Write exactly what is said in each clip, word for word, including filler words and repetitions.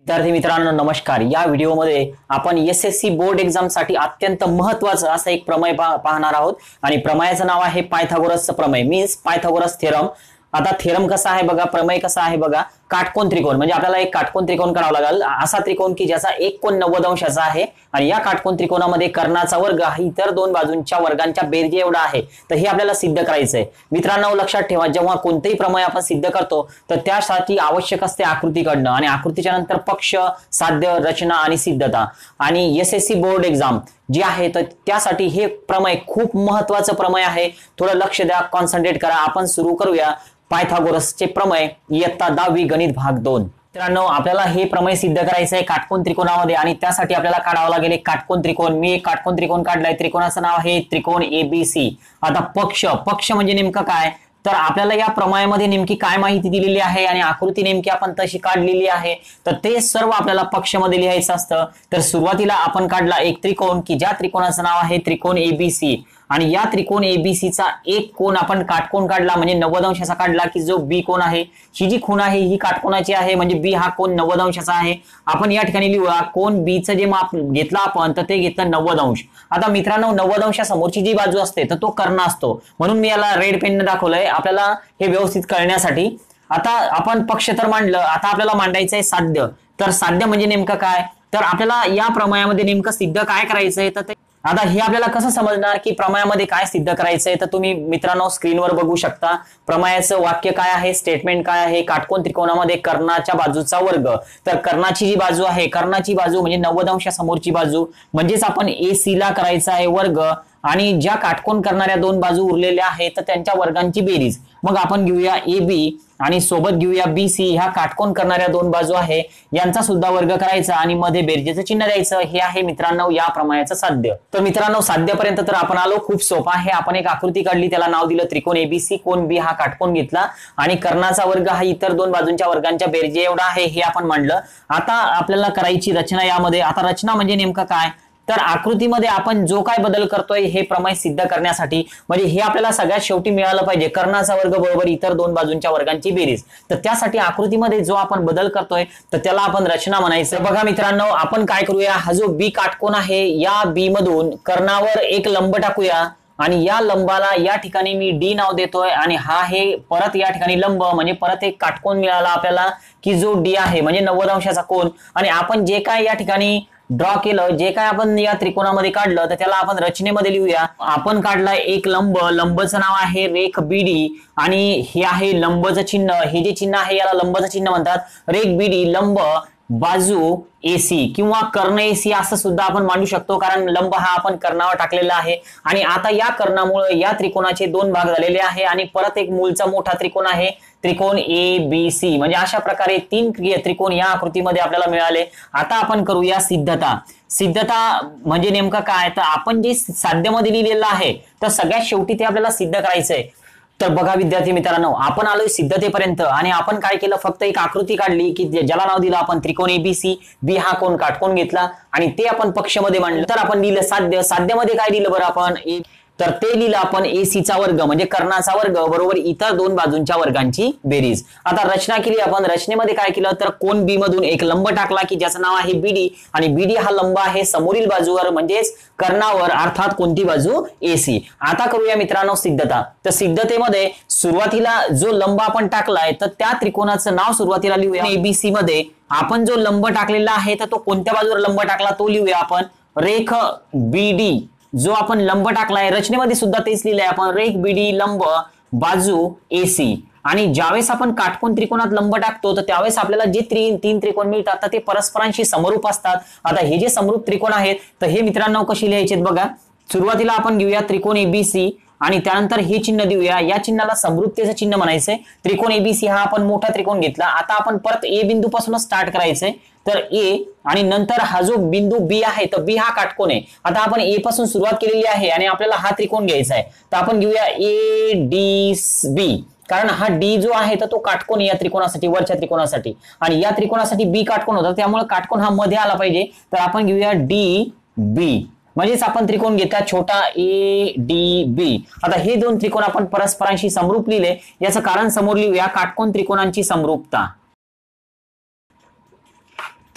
विद्यार्थी मित्रांनो नमस्कार। या व्हिडिओमध्ये आपण एसएससी बोर्ड एग्जाम साठी अत्यंत महत्त्वाचं असं एक प्रमेय पाहणार आहोत आणि प्रमेयाचं नाव आहे पायथागोरसचं प्रमेय मीन्स पायथागोरस थेरम। आता थेरम कसा आहे बघा, प्रमेय कसा आहे बघा। काटकोन त्रिकोण म्हणजे आपल्याला एक काटकोन त्रिकोण काढावा लागेल, असा त्रिकोण की ज्याचा एक कोन नव्वद अंशाचा आहे आणि या काटकोन त्रिकोणामध्ये कर्णाचा वर्ग हा इतर दोन बाजूंच्या वर्गांच्या बेरजे एवढा आहे। तर हे आपल्याला सिद्ध करायचंय। मित्रांनो लक्षात ठेवा, जेव्हा कोणतेही प्रमेय आपण सिद्ध करतो तर त्यासाठी आवश्यक असते आकृती काढणं आणि आकृतीच्या नंतर पक्ष, साध्य, रचना आणि सिद्धता। आणि एसएससी बोर्ड एग्जाम जी आहे तर त्यासाठी हे प्रमेय खूप महत्त्वाचं प्रमेय आहे। थोडं लक्ष द्या, कॉन्सन्ट्रेट करा। आपण सुरू करूया पायथागोरसचे प्रमेय इयत्ता दहावी गणित भाग दोन। मित्रांनो आपल्याला हे प्रमेय सिद्ध करायचं आहे काटकोन त्रिकोणामध्ये आणि त्यासाठी आपल्याला काढावं लागेल एक काटकोन त्रिकोण। मी एक काटकोन त्रिकोण काढलाय, त्रिकोणाचं नाव आहे त्रिकोण एबीसी। आता पक्ष पक्ष म्हणजे नेमकं काय, तर आपल्याला या प्रमेयामध्ये नेमकी काय माहिती दिलेली आहे आणि आकृती नेमकी आपण तशी काढलेली आहे, तर ते सर्व आपल्याला पक्षमध्ये लिहायचं असतं। तर सुरुवातीला आपण काढला एक त्रिकोण की ज्या त्रिकोणाचं नाव आहे त्रिकोण एबीसी आणि या त्रिकोण एबीसीचा एक कोन आपण काटकोन काढला म्हणजे नव्वद अंशाचा काढला की जो बी कोन आहे, ही जी खूण आहे ही काटकोनाची आहे म्हणजे बी हा कोन नव्वद अंशाचा आहे। आपण या ठिकाणी लिहूया कोन बी चं जे माप घेतला आपण तर ते घेतलं नव्वद अंश। आता मित्रांनो नव्वद अंशासमोरची जी बाजू असते तर तो कर्ण असतो, म्हणून मी याला रेड पेनने दाखवलंय आपल्याला हे व्यवस्थित कळण्यासाठी। आता आपण पक्ष तर मांडलं, आता आपल्याला मांडायचंय साध्य। तर साध्य म्हणजे नेमकं काय, तर आपल्याला या प्रमेयामध्ये नेमकं सिद्ध काय करायचंय, तर आता हे आपल्याला कसं समजणार की प्रमेयामध्ये काय सिद्ध करायचंय, तर तुम्ही मित्रांनो स्क्रीनवर बघू शकता। प्रमेयाचं वाक्य काय आहे, स्टेटमेंट काय आहे, काटकोन त्रिकोणामध्ये कर्णाच्या बाजूचा वर्ग। तर कर्णाची जी बाजू आहे, कर्णाची बाजू म्हणजे नव्वद अंशासमोरची बाजू म्हणजेच आपण एसी ला करायचा आहे वर्ग आणि ज्या काटकोन करणाऱ्या दोन बाजू उरलेल्या आहेत तर त्यांच्या वर्गांची बेरीज। मग आपण घेऊया ए बी आणि सोबत घेऊया बी सी, ह्या काटकोन करणाऱ्या दोन बाजू आहे यांचा सुद्धा वर्ग करायचा आणि मध्ये बेरजेचं चिन्ह द्यायचं। हे आहे मित्रांनो या प्रमेयाचं साध्य। तर मित्रांनो साध्यपर्यंत तर आपण आलो, खूप सोपा आहे। आपण एक आकृती काढली, त्याला नाव दिलं त्रिकोण एबीसी, कोन बी हा काटकोन घेतला आणि कर्णाचा वर्ग हा इतर दोन बाजूंच्या वर्गांच्या बेरजे एवढा आहे हे आपण मांडलं। आता आपल्याला करायची रचना यामध्ये। आता रचना म्हणजे नेमकं काय, तर आकृतीमध्ये आपण जो काय बदल करतोय हे प्रमेय सिद्ध करण्यासाठी म्हणजे हे आपल्याला सगळ्यात शेवटी मिळालं पाहिजे, कर्णाचा वर्ग बरोबर इतर दोन बाजूंच्या वर्गांची बेरीज। तर त्यासाठी आकृतीमध्ये जो आपण बदल करतोय तर त्याला आपण रचना म्हणायचं। बघा मित्रांनो आपण काय करूया, हा जो बी काटकोन आहे या बी मधून कर्णावर एक लंब टाकूया आणि या लंबाला या ठिकाणी मी डी नाव देतोय आणि हा हे परत या ठिकाणी लंब म्हणजे परत एक काटकोन मिळाला आपल्याला की जो डी आहे म्हणजे नव्वद अंशाचा कोन। आणि आपण जे काय या ठिकाणी ड्रॉ केलं, जे काय आपण या त्रिकोणामध्ये काढलं तर त्याला आपण रचनेमध्ये लिहूया। आपण काढलाय एक लंब, लंबचं नाव आहे रेख बीडी आणि हे आहे लंबचं चिन्ह, हे जे चिन्ह आहे याला लंबचं चिन्ह म्हणतात। रेख बीडी लंब बाजू एसी किंवा कर्ण एसी असं सुद्धा आपण मांडू शकतो, कारण लंब हा आपण कर्णावर टाकलेला आहे। आणि आता या कर्णामुळे या त्रिकोणाचे दोन भाग झालेले आहे आणि परत एक मूळचा मोठा त्रिकोण आहे त्रिकोण ए बी सी, म्हणजे अशा प्रकारे तीन त्रिकोण या आकृतीमध्ये आपल्याला मिळाले। आता आपण करूया सिद्धता। सिद्धता म्हणजे नेमकं काय, तर आपण जे साध्यमध्ये लिहिलेलं आहे तर सगळ्यात शेवटी ते आपल्याला सिद्ध करायचंय। तर बघा विद्यार्थी मित्रांनो आपण आलोय सिद्धतेपर्यंत आणि आपण काय केलं, फक्त एक आकृती काढली की ज्याला नाव दिलं आपण त्रिकोण एबीसी, बी हा कोन काटकोन घेतला आणि ते आपण पक्षमध्ये मांडलं। तर आपण लिहिलं साध्य, साध्यमध्ये काय लिहिलं बरं आपण, तर ते लिहिलं आपण एसीचा वर्ग म्हणजे कर्णाचा वर्ग बरोबर इतर दोन बाजूंच्या वर्गांची बेरीज। आता रचना केली आपण, रचनेमध्ये काय केलं तर कोन बी मधून एक लंब टाकला की ज्याचं नाव आहे बीडी आणि बीडी हा लंब आहे समोरील बाजूवर म्हणजेच कर्णावर, अर्थात कोणती बाजू एसी। आता करूया मित्रांनो सिद्धता। तर सिद्धतेमध्ये सुरुवातीला जो लंब आपण टाकलाय तर त्या त्रिकोणाचं नाव सुरुवातीला लिहूया एबीसी मध्ये। आपण जो लंब टाकलेला आहे तर तो कोणत्या बाजूवर लंब टाकला तो लिहूया आपण रेख बीडी। जो आपण लंब टाकलाय रचनेमध्ये सुद्धा तेच लिहिलंय आपण, रेख बीडी लंब बाजू एसी। आणि ज्यावेळेस आपण काटकोन त्रिकोणात लंब टाकतो तर त्यावेळेस आपल्याला जे त्रि तीन त्रिकोण मिळतात तर ते परस्परांशी समरूप असतात। आता हे जे समरूप त्रिकोण आहेत तर हे मित्रांनो कशी लिहायचे बघा, सुरुवातीला आपण घेऊया त्रिकोण एबीसी आणि त्यानंतर हे चिन्ह देऊया, या चिन्हाला समरूपतेचं चिन्ह म्हणायचंय। त्रिकोण एबीसी हा आपण मोठा त्रिकोण घेतला, आता आपण परत ए बिंदू पासूनच स्टार्ट करायचंय। तर ए आणि नंतर हा जो बिंदू बी आहे तर बी हा काटकोन आहे। आता आपण ए पासून सुरुवात केलेली आहे आणि आपल्याला हा त्रिकोण घ्यायचा आहे, तर आपण घेऊया ए डी बी, कारण हा डी जो आहे तर तो काटकोन या त्रिकोणासाठी, वरच्या त्रिकोणासाठी, आणि या त्रिकोणासाठी बी काटकोन होता त्यामुळे काटकोन हा मध्ये आला पाहिजे। तर आपण घेऊया डी बी म्हणजेच आपण त्रिकोण घेतला छोटा ए डी बी। आता हे दोन त्रिकोण आपण परस्परांशी समरूप लिहिले, याचं कारण समोर लिहूया काटकोन त्रिकोणांची समरूपता।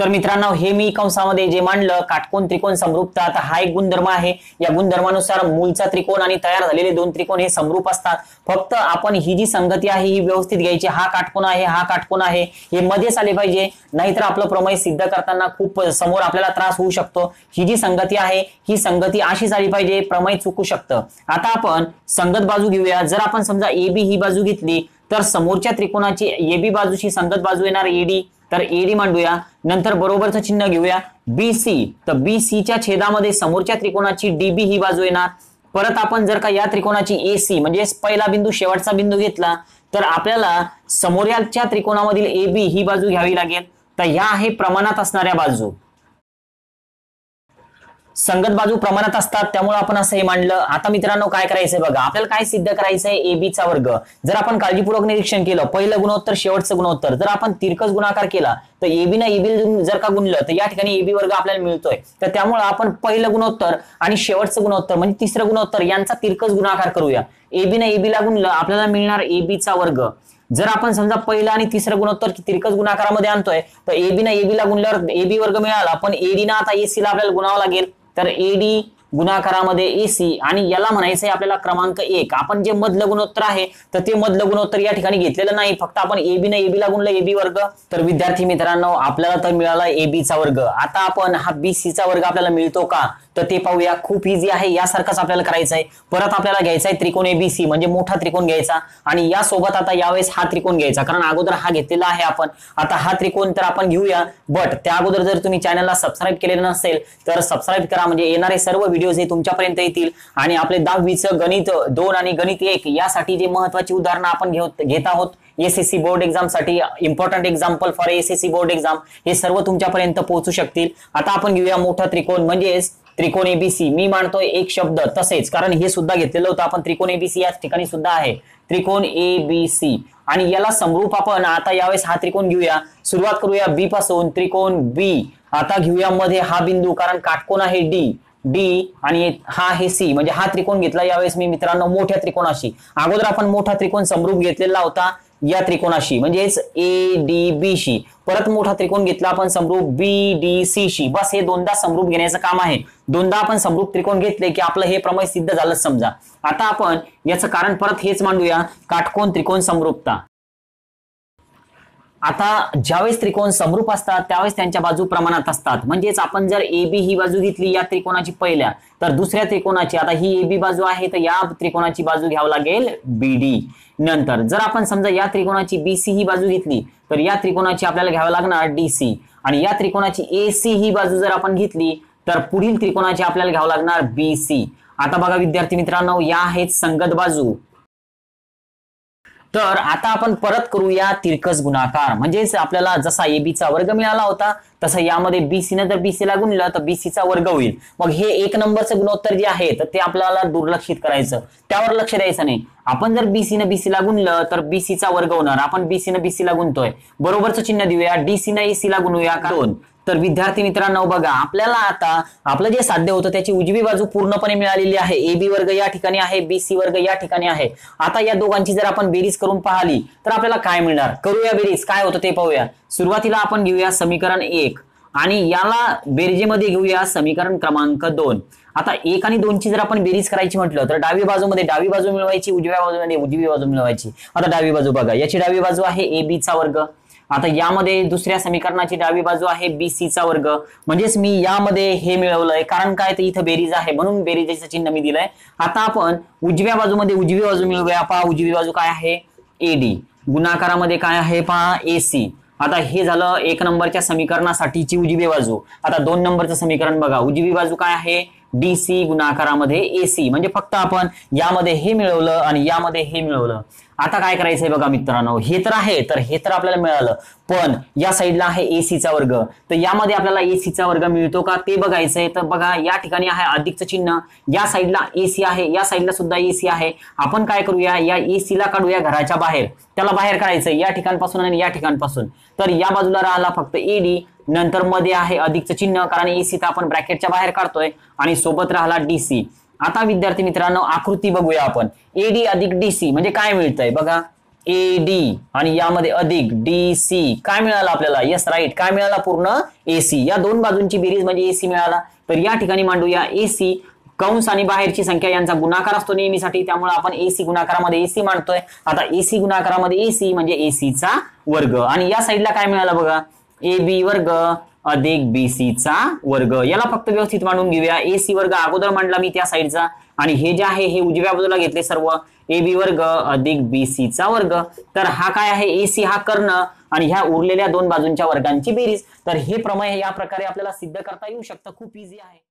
तर मित्रांनो हे मी कंसामध्ये जे मांडलं काटकोन त्रिकोण समरूपता, आता हा एक गुणधर्म आहे. या गुणधर्मानुसार मूलचा त्रिकोण आणि तयार झालेले दोन त्रिकोण हे समरूप असतात. फक्त आपण ही जी संगती आहे ही व्यवस्थित घ्यायची. हा काटकोन आहे, हा काटकोन आहे, हे मध्येच आले पाहिजे, नाहीतर आपलं प्रमेय सिद्ध करताना खूप समोर आपल्याला त्रास होऊ शकतो. ही जी संगती आहे ही संगती अशीच आली पाहिजे, प्रमेय चुकू शकतं. आता आपण संगत बाजू घेऊया. जर आपण समजा ए बी ही बाजू घेतली तर समोरच्या त्रिकोणाची ए बी बाजूची संगत बाजू येणार एडी, तर एडी मांडूया. नंतर बरोबरचं चिन्ह घेऊया बीसी, तर बीसीच्या छेदामध्ये समोरच्या त्रिकोणाची डीबी ही बाजू येणार. परत आपण जर का या त्रिकोणाची एसी म्हणजे पहिला बिंदू शेवटचा बिंदू घेतला तर आपल्याला समोरच्या त्रिकोणामधील ए बी ही बाजू घ्यावी लागेल. तर ह्या आहे प्रमाणात असणाऱ्या बाजू. संगत बाजू प्रमाणात असतात त्यामुळे आपण असं हे मांडलं. आता मित्रांनो काय करायचंय बघा, आपल्याला काय सिद्ध करायचंय, एबीचा वर्ग. जर आपण काळजीपूर्वक निरीक्षण केलं पहिलं गुणोत्तर शेवटचं गुणोत्तर, जर आपण तिरकस गुणाकार केला तर एबी ना एबी जर का गुणलं तर या ठिकाणी एबी वर्ग आपल्याला मिळतोय. तर त्यामुळे आपण पहिलं गुणोत्तर आणि शेवटचं गुणोत्तर म्हणजे तिसरं गुणोत्तर यांचा तिरकस गुणाकार करूया. एबी ना एबी ला गुणलं आपल्याला मिळणार एबीचा वर्ग. जर आपण समजा पहिला आणि तिसरं गुणोत्तर तिरकस गुणाकारामध्ये आणतोय तर एबी ना एबी ला गुणल्यावर एबी वर्ग मिळाला, पण एडी ना आता एसी ला आपल्याला गुणावं लागेल. तर एडी गुणाकारामध्ये एसी आणि याला म्हणायचंय आपल्याला क्रमांक एक. आपण जे मधलं गुणोत्तर आहे तर ते मधलं गुणोत्तर या ठिकाणी घेतलेलं नाही, फक्त आपण एबी ने एबी ला गुणलं एबी वर्ग. तर विद्यार्थी मित्रांनो आपल्याला तर मिळाला एबीचा वर्ग. आता आपण हा बीसीचा वर्ग आपल्याला मिळतो का तर ते पाहूया. खूप इझी आहे, यासारखंच आपल्याला करायचं आहे. परत आपल्याला घ्यायचा आहे त्रिकोण एबीसी म्हणजे मोठा त्रिकोण घ्यायचा आणि या सोबत आता यावेळेस हा त्रिकोण घ्यायचा, कारण अगोदर हा घेतलेला आहे आपण. आता हा त्रिकोण तर आपण घेऊया, बट त्या अगोदर जर तुम्ही चॅनलला सबस्क्राईब केलेलं नसेल तर सबस्क्राईब करा, म्हणजे येणारे सर्व व्हिडिओज हे तुमच्यापर्यंत येतील. आणि आपले दहावीचं गणित दोन आणि गणित एक यासाठी जे महत्वाची उदाहरणं आपण घेत आहोत एसएससी बोर्ड एक्झाम साठी, important example for SSC board exam, हे सर्व तुमच्यापर्यंत पोहोचू शकतील. आता आपण घेऊया मोठा त्रिकोण म्हणजेच त्रिकोण एबीसी. मी मानतोय एक शब्द तसेच, कारण हे सुद्धा घेतलेलं होतं आपण. त्रिकोण एबीसी याच ठिकाणी सुद्धा आहे त्रिकोण एबीसी आणि याला समरूप आपण आता यावेळेस हा त्रिकोण घेऊया. सुरुवात करूया बी पासून. त्रिकोण बी आता घेऊया मध्ये हा बिंदू, कारण काटकोन आहे डी डी आणि हा आहे सी, म्हणजे हा त्रिकोण घेतला यावेळेस मी मित्रांनो मोठ्या त्रिकोणाशी. अगोदर आपण मोठा त्रिकोण समरूप घेतलेला होता या त्रिकोणाशी म्हणजेच ए डी बी शी. परत मोठा त्रिकोण घेतला आपण समरूप बी डी सी शी. बस हे दोनदा समरूप घेण्याचं काम आहे. दोनदा आपण समरूप त्रिकोण घेतले की आपलं हे प्रमेय सिद्ध झालं समजा. आता आपण याचं कारण परत हेच मांडूया, काटकोन त्रिकोण समरूपता. आता ज्यावेळेस त्रिकोण समरूप असतात त्यावेळेस त्यांच्या बाजू प्रमाणात असतात. म्हणजेच आपण जर ए बी ही बाजू घेतली या त्रिकोणाची पहिल्या, तर दुसऱ्या त्रिकोणाची, आता ही ए बी बाजू आहे तर या त्रिकोणाची बाजू घ्यावं लागेल बी डी. नंतर जर आपण समजा या त्रिकोणाची बी सी ही बाजू घेतली तर या त्रिकोणाची आपल्याला घ्यावं लागणार डी सी. आणि या त्रिकोणाची ए सी ही बाजू जर आपण घेतली तर पुढील त्रिकोणाची आपल्याला घ्यावं लागणार बी सी. आता बघा विद्यार्थी मित्रांनो या आहेत संगत बाजू. तर आता आपण परत करूया तिरकस गुणाकार. म्हणजेच आपल्याला जसा एबीचा वर्ग मिळाला होता तसं यामध्ये बीसी ने जर बीसी ला गुणलं तर बीसीचा वर्ग होईल. मग हे एक नंबरचं गुणोत्तर जे आहे तर ते आपल्याला दुर्लक्षित करायचं, त्यावर लक्ष द्यायचं नाही. आपण जर बीसी ने बीसी ला गुणलं तर बीसीचा वर्ग होणार. आपण बीसी ने बीसी ला गुणतोय, बरोबरचं चिन्ह देऊया. डीसी ने एसी ला गुणूया दोन. तर विद्यार्थी मित्रांनो बघा आपल्याला आता आपलं जे साध्य होतं त्याची उजवी बाजू पूर्णपणे मिळालेली आहे. ए बी वर्ग या ठिकाणी आहे, बीसी वर्ग या ठिकाणी आहे. आता या दोघांची जर आपण बेरीज करून पाहिली तर आपल्याला काय मिळणार, करूया बेरीज. काय होतं ते पाहूया. सुरुवातीला आपण घेऊया समीकरण एक आणि याला बेरजेमध्ये घेऊया समीकरण क्रमांक दोन. आता एक आणि दोन ची जर आपण बेरीज करायची म्हटलं तर डावी बाजूमध्ये डावी बाजू मिळवायची, उजव्या बाजूमध्ये उजवी बाजू मिळवायची. आता डावी बाजू बघा, याची डावी बाजू आहे ए बी चा वर्ग. आता यामध्ये दुसऱ्या समीकरणाची डावी बाजू आहे बीसीचा वर्ग. म्हणजेच मी यामध्ये हे मिळवलंय, कारण काय तर इथं बेरीज आहे म्हणून बेरीजचं चिन्ह मी दिलंय. आता आपण उजव्या बाजूमध्ये उजवी बाजू मिळवूया. पहा उजवी बाजू काय आहे एडी, गुणाकारामध्ये काय आहे पहा एसी. आता हे झालं एक नंबरच्या समीकरणासाठीची उजवी बाजू. आता दोन नंबरचं समीकरण बघा, उजवी बाजू काय आहे डीसी गुणाकारामध्ये एसी. म्हणजे फक्त आपण यामध्ये हे मिळवलं आणि यामध्ये हे मिळवलं. आता काय करायचंय बघा मित्रांनो, हे तर आहे तर हे तर आपल्याला मिळालं, पण या साईडला आहे एसीचा वर्ग. तर यामध्ये आपल्याला एसीचा वर्ग मिळतो का ते बघायचंय. तर बघा या ठिकाणी आहे अधिकचं चिन्ह, या साईडला एसी आहे, या साईडला सुद्धा एसी आहे. आपण काय करूया, या एसीला काढूया घराच्या बाहेर. त्याला बाहेर काढायचंय या ठिकाणपासून आणि या ठिकाणपासून. तर या बाजूला राहिला फक्त एडी, नंतर मध्ये आहे अधिकचं चिन्ह कारण एसी तर आपण ब्रॅकेटच्या बाहेर काढतोय आणि सोबत राहिला डीसी. आता विद्यार्थी मित्रांनो आकृती बघूया आपण. एडी अधिक डीसी म्हणजे काय मिळतंय बघा. ए डी आणि यामध्ये अधिक डी सी काय मिळालं आपल्याला? यस राईट, काय मिळाला? पूर्ण एसी. या दोन बाजूंची बेरीज म्हणजे एसी मिळाला. तर या ठिकाणी मांडूया एसी कंस आणि बाहेरची संख्या यांचा गुणाकार असतो नेहमीसाठी, त्यामुळे आपण एसी गुणाकारामध्ये एसी मांडतोय. आता एसी गुणाकारामध्ये एसी म्हणजे एसीचा वर्ग आणि या साईडला काय मिळालं बघा? ए बी वर्ग अधिक बीसी चा वर्ग. याला फक्त व्यवस्थित मांडून घेऊया. एसी वर्ग अगोदर मांडला मी त्या साईडचा आणि हे जे आहे हे उजव्या बाजूला घेतले सर्व. ए बी वर्ग अधिक बीसी चा वर्ग. तर हा काय आहे? एसी हा कर्ण आणि ह्या उरलेल्या दोन बाजूंच्या वर्गांची बेरीज. तर हे प्रमेय या प्रकारे आपल्याला सिद्ध करता येऊ शकतं. खूप इझी आहे.